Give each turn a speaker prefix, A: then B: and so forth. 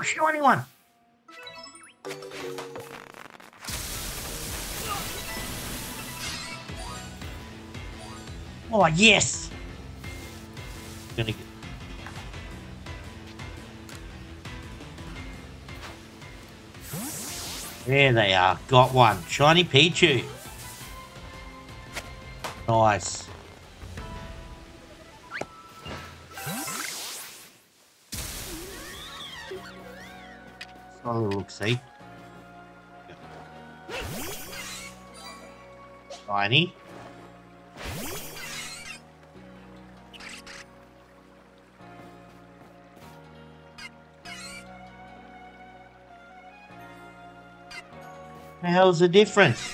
A: shiny one. Oh, yes. Gonna get... There they are. Got one. Shiny Pichu. Nice. Have a little look, see. Shiny. The hell's the difference?